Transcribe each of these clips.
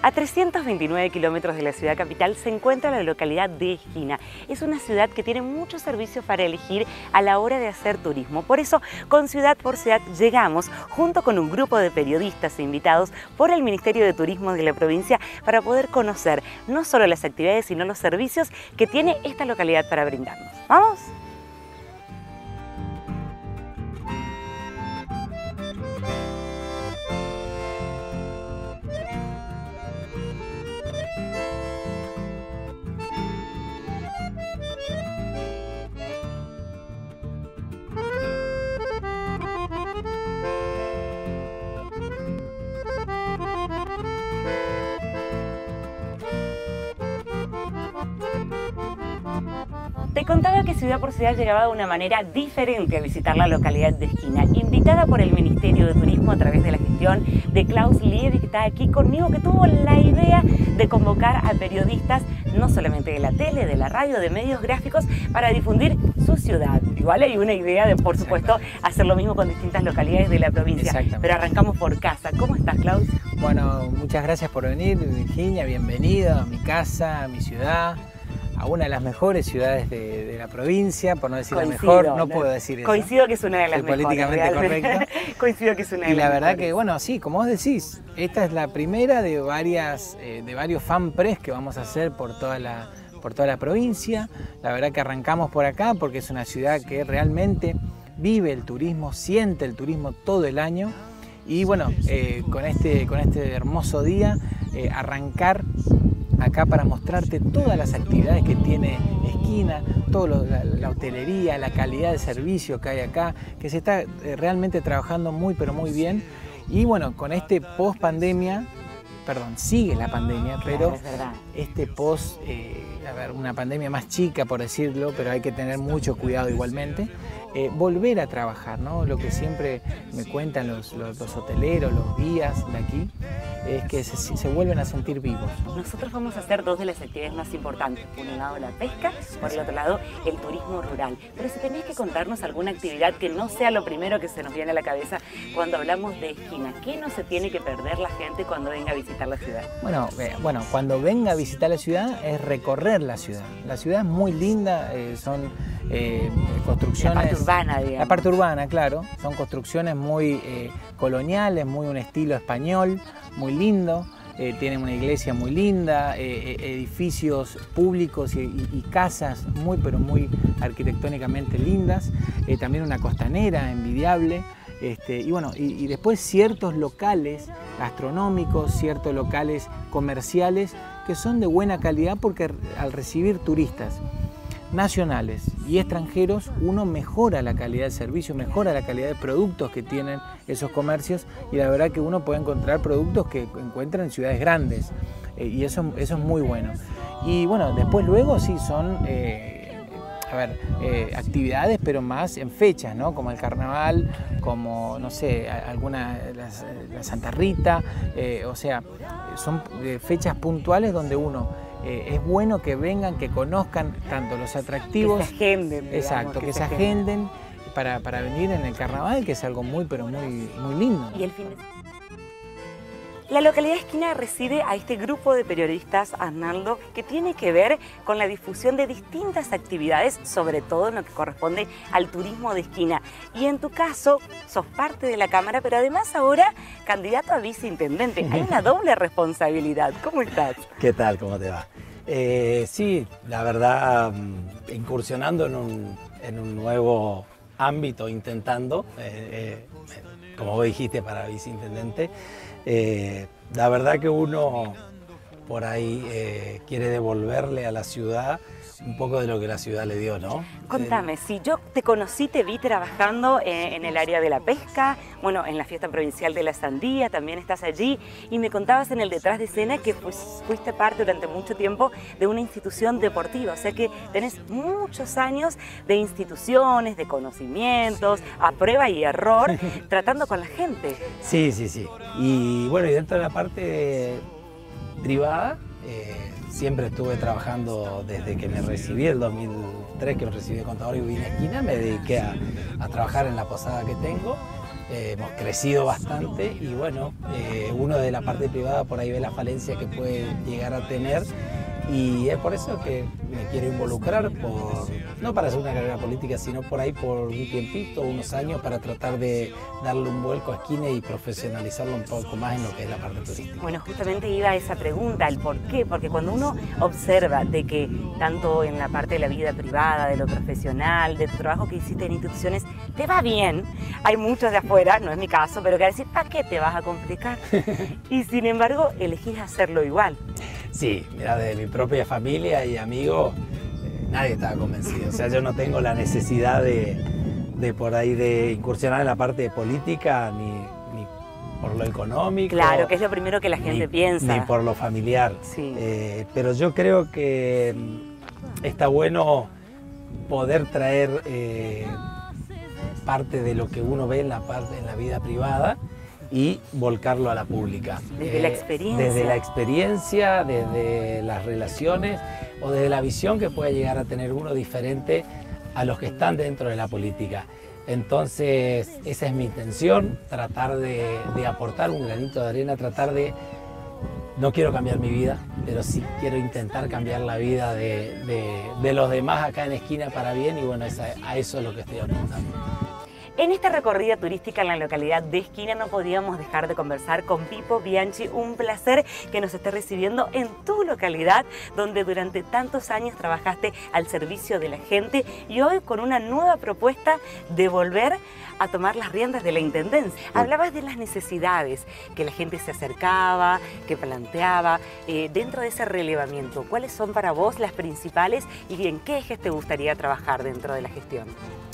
A 329 kilómetros de la ciudad capital se encuentra la localidad de Esquina. Es una ciudad que tiene muchos servicios para elegir a la hora de hacer turismo. Por eso, con Ciudad por Ciudad llegamos junto con un grupo de periodistas e invitados por el Ministerio de Turismo de la provincia para poder conocer no solo las actividades, sino los servicios que tiene esta localidad para brindarnos. ¡Vamos! Te contaba que Ciudad por Ciudad llegaba de una manera diferente a visitar la localidad de Esquina, invitada por el Ministerio de Turismo a través de la gestión de Klaus Liebig, que está aquí conmigo, que tuvo la idea de convocar a periodistas, no solamente de la tele, de la radio, de medios gráficos, para difundir su ciudad. Igual hay una idea de, por supuesto, hacer lo mismo con distintas localidades de la provincia. Pero arrancamos por casa. ¿Cómo estás, Klaus? Bueno, muchas gracias por venir, Virginia. Bienvenido a mi casa, a mi ciudad, a una de las mejores ciudades de la provincia, por no decir la mejor, no puedo decir eso. Coincido que es una de las mejores. Políticamente correcto. Coincido que es una de las mejores. Y la verdad que, bueno, sí, como vos decís, esta es la primera de varios fan press que vamos a hacer por toda la provincia. La verdad que arrancamos por acá porque es una ciudad que realmente vive el turismo, siente el turismo todo el año. Y bueno, con este hermoso día, arrancar acá para mostrarte todas las actividades que tiene Esquina, toda la hotelería, la calidad de servicio que hay acá, que se está realmente trabajando muy pero muy bien. Y bueno, con este post pandemia, sigue la pandemia, pero este post, una pandemia más chica por decirlo, pero hay que tener mucho cuidado igualmente. Volver a trabajar, ¿no? Lo que siempre me cuentan los hoteleros, los guías de aquí, es que se vuelven a sentir vivos. Nosotros vamos a hacer dos de las actividades más importantes. Por un lado la pesca, por el otro lado el turismo rural. Pero si tenés que contarnos alguna actividad que no sea lo primero que se nos viene a la cabeza cuando hablamos de Esquina, ¿qué no se tiene que perder la gente cuando venga a visitar la ciudad? Bueno, cuando venga a visitar la ciudad es recorrer la ciudad. La ciudad es muy linda, son construcciones... La parte urbana, digamos. La parte urbana, claro. Son construcciones muy coloniales, muy un estilo español, muy lindo. Tienen una iglesia muy linda, edificios públicos y casas muy pero muy arquitectónicamente lindas. También una costanera envidiable. Y después ciertos locales gastronómicos, ciertos locales comerciales que son de buena calidad porque al recibir turistas nacionales y extranjeros, uno mejora la calidad de servicio, mejora la calidad de productos que tienen esos comercios y la verdad que uno puede encontrar productos que encuentra en ciudades grandes y eso es muy bueno. Y bueno, después luego sí son actividades pero más en fechas, ¿no? Como el carnaval, como no sé, la Santa Rita, son fechas puntuales donde uno es bueno que vengan, que conozcan tanto los atractivos, que se agenden, digamos, exacto, que se agenden para venir en el carnaval, que es algo muy pero muy lindo. Y el fin de semana. La localidad de Esquina recibe a este grupo de periodistas, Arnaldo, que tiene que ver con la difusión de distintas actividades, sobre todo en lo que corresponde al turismo de Esquina. Y en tu caso, sos parte de la Cámara, pero además ahora candidato a viceintendente. Hay una doble responsabilidad. ¿Cómo estás? ¿Qué tal? ¿Cómo te va? Sí, la verdad, incursionando en un nuevo ámbito, intentando, como vos dijiste, para viceintendente. La verdad que uno por ahí quiere devolverle a la ciudad un poco de lo que la ciudad le dio, ¿no? Contame, si yo te conocí, te vi trabajando en el área de la pesca, bueno, en la fiesta provincial de la sandía, también estás allí, y me contabas en el detrás de escena que fuiste parte durante mucho tiempo de una institución deportiva, o sea que tenés muchos años de instituciones, de conocimientos, a prueba y error, tratando con la gente. Sí. Y bueno, y dentro de la parte privada, siempre estuve trabajando desde que me recibí, el 2003 que me recibí de contador y vine a Esquina, me dediqué a trabajar en la posada que tengo hemos crecido bastante y bueno, uno de la parte privada por ahí ve la falencia que puede llegar a tener y es por eso que me quiero involucrar, no para hacer una carrera política, sino por ahí por un tiempito, unos años, para tratar de darle un vuelco a Esquina y profesionalizarlo un poco más en lo que es la parte turística. Bueno, justamente iba a esa pregunta, el por qué, porque cuando uno observa de que tanto en la parte de la vida privada, de lo profesional, de tu trabajo que hiciste en instituciones, te va bien, hay muchos de afuera, no es mi caso, pero que decir, ¿para qué te vas a complicar? Y sin embargo, elegís hacerlo igual. Sí, mira, de mi propia familia y amigos, nadie estaba convencido. O sea, yo no tengo la necesidad de por ahí de incursionar en la parte de política, ni por lo económico. Claro, que es lo primero que la gente piensa. Ni por lo familiar. Sí. Pero yo creo que está bueno poder traer parte de lo que uno ve en la vida privada y volcarlo a la pública. Desde la experiencia. Desde la experiencia, desde las relaciones o desde la visión que puede llegar a tener uno diferente a los que están dentro de la política. Entonces, esa es mi intención, tratar de aportar un granito de arena, no quiero cambiar mi vida, pero sí quiero intentar cambiar la vida de los demás acá en Esquina para bien y bueno, a eso es lo que estoy apuntando. En esta recorrida turística en la localidad de Esquina no podíamos dejar de conversar con Pipo Bianchi. Un placer que nos esté recibiendo en tu localidad, donde durante tantos años trabajaste al servicio de la gente y hoy con una nueva propuesta de volver a tomar las riendas de la intendencia. Hablabas de las necesidades, que la gente se acercaba, que planteaba. Dentro de ese relevamiento, ¿cuáles son para vos las principales y en qué ejes te gustaría trabajar dentro de la gestión?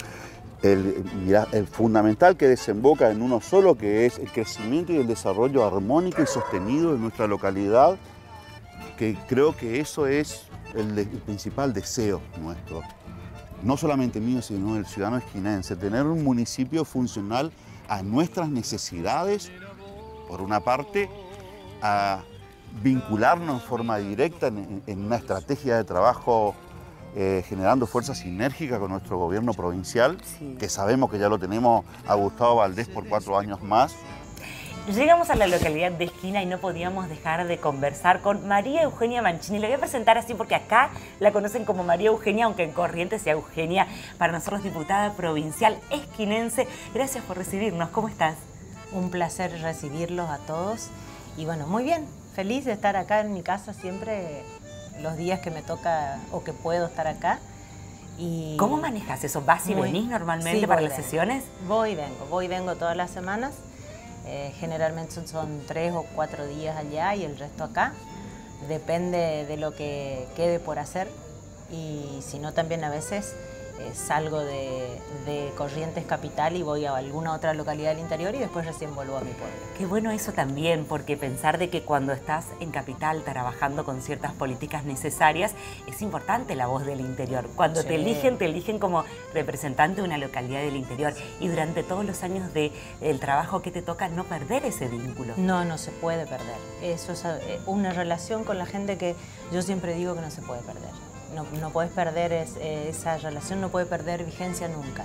El fundamental que desemboca en uno solo, que es el crecimiento y el desarrollo armónico y sostenido de nuestra localidad, que creo que eso es el principal deseo nuestro, no solamente mío, sino del ciudadano esquinense, tener un municipio funcional a nuestras necesidades, por una parte, a vincularnos en forma directa en una estrategia de trabajo generando fuerza sinérgica con nuestro gobierno provincial, sí, que sabemos que ya lo tenemos a Gustavo Valdés por 4 años más. Llegamos a la localidad de Esquina y no podíamos dejar de conversar con María Eugenia Mancini. Le voy a presentar así porque acá la conocen como María Eugenia, aunque en Corrientes sea Eugenia. Para nosotros, diputada provincial esquinense. Gracias por recibirnos. ¿Cómo estás? Un placer recibirlos a todos. Y bueno, muy bien. Feliz de estar acá en mi casa siempre, los días que me toca o que puedo estar acá. Y ¿cómo manejas eso? ¿Vas y venís normalmente para las sesiones? Voy y vengo todas las semanas. Generalmente son 3 o 4 días allá y el resto acá. Depende de lo que quede por hacer. Y si no, también a veces salgo de Corrientes capital y voy a alguna otra localidad del interior y después recién vuelvo a mi pueblo. Qué bueno eso también, porque pensar de que cuando estás en capital trabajando con ciertas políticas necesarias, es importante la voz del interior. Cuando sí, te eligen como representante de una localidad del interior y durante todos los años del trabajo que te toca, no perder ese vínculo. No se puede perder. Eso es una relación con la gente que yo siempre digo que no se puede perder. No puedes perder esa relación, no puede perder vigencia nunca.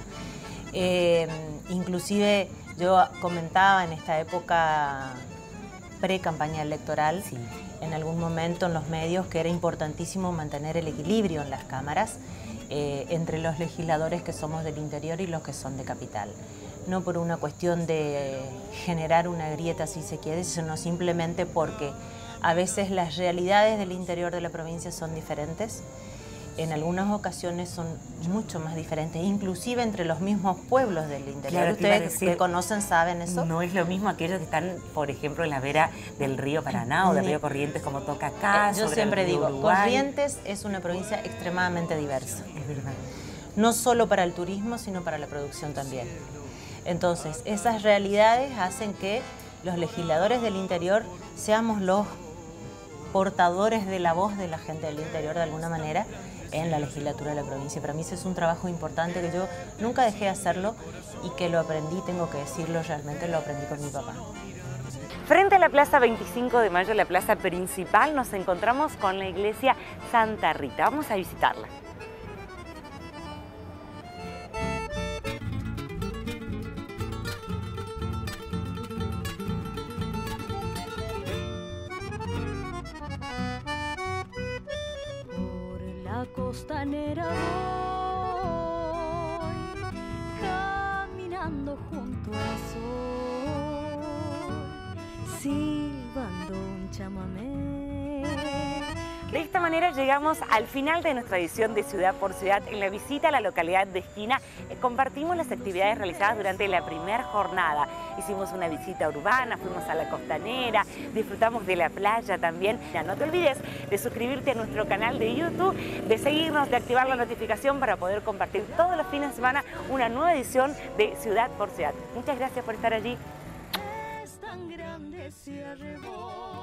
Inclusive yo comentaba en esta época pre-campaña electoral, sí, en algún momento en los medios, que era importantísimo mantener el equilibrio en las cámaras entre los legisladores que somos del interior y los que son de capital. No por una cuestión de generar una grieta, si se quiere, sino simplemente porque a veces las realidades del interior de la provincia son diferentes. En algunas ocasiones son mucho más diferentes, inclusive entre los mismos pueblos del interior. Claro, ustedes que conocen saben eso. No es lo mismo aquellos que están, por ejemplo, en la vera del río Paraná o del río Corrientes, como toca acá. Yo siempre digo, Corrientes es una provincia extremadamente diversa. Es verdad. No solo para el turismo, sino para la producción también. Entonces, esas realidades hacen que los legisladores del interior seamos los portadores de la voz de la gente del interior de alguna manera en la legislatura de la provincia. Para mí ese es un trabajo importante que yo nunca dejé de hacerlo y que lo aprendí, tengo que decirlo, realmente lo aprendí con mi papá. Frente a la Plaza 25 de Mayo, la plaza principal, nos encontramos con la iglesia Santa Rita. Vamos a visitarla. la costanera voy, caminando junto al sol, silbando un chamamé. De esta manera llegamos al final de nuestra edición de Ciudad por Ciudad. En la visita a la localidad de Esquina compartimos las actividades realizadas durante la primera jornada. Hicimos una visita urbana, fuimos a la costanera, disfrutamos de la playa también. Ya no te olvides de suscribirte a nuestro canal de YouTube, de seguirnos, de activar la notificación para poder compartir todos los fines de semana una nueva edición de Ciudad por Ciudad. Muchas gracias por estar allí. Es tan grande ese arrebol.